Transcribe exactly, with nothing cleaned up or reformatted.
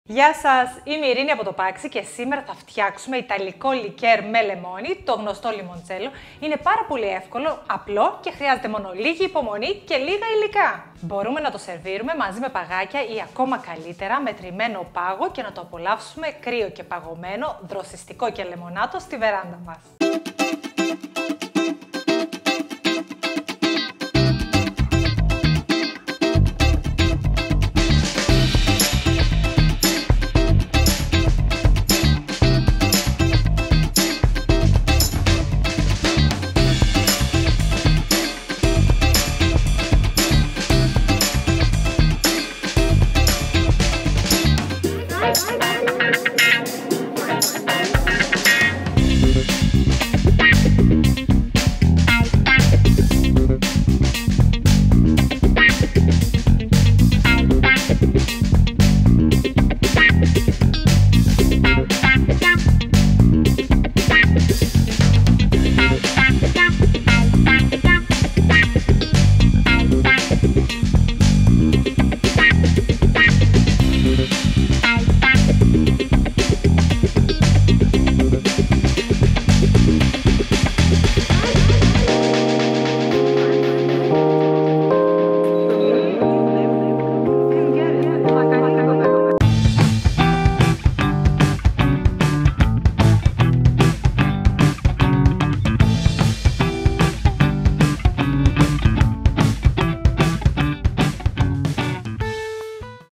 Γεια σας, είμαι η Ειρήνη από το Πάξι και σήμερα θα φτιάξουμε ιταλικό λικέρ με λεμόνι, το γνωστό λιμοντσέλο. Είναι πάρα πολύ εύκολο, απλό και χρειάζεται μόνο λίγη υπομονή και λίγα υλικά. Μπορούμε να το σερβίρουμε μαζί με παγάκια ή ακόμα καλύτερα με τριμμένο πάγο και να το απολαύσουμε κρύο και παγωμένο, δροσιστικό και λεμονάτο στη βεράντα μας. Bye.